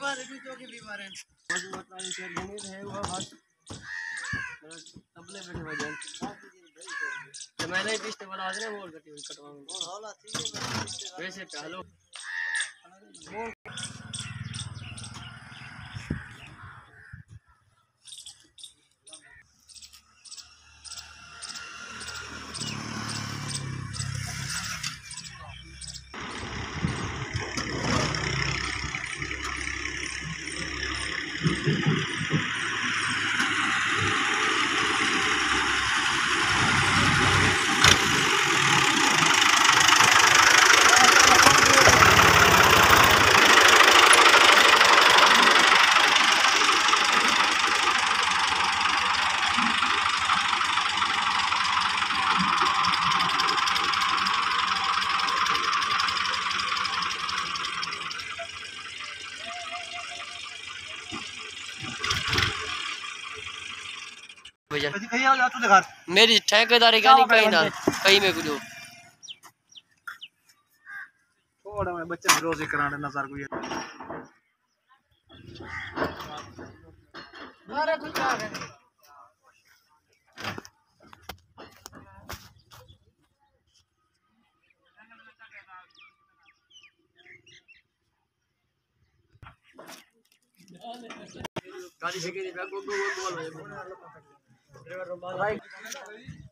बीमार है दूसरों के बीमार है बस मतलब इनसे गणित है वो बस तबले बैठे वजन तो मैंने पिछले वाला आज ने मोड़ कटी हुई कटवाऊंगा और हौला ठीक है वैसे पहलो मेरी ठेकेदारी का नहीं कहीं ना कहीं में कुछ थोड़ा मैं बच्चे रोजे कराने नजर को ये अरे कुछ आ गया गाड़ी से के गोल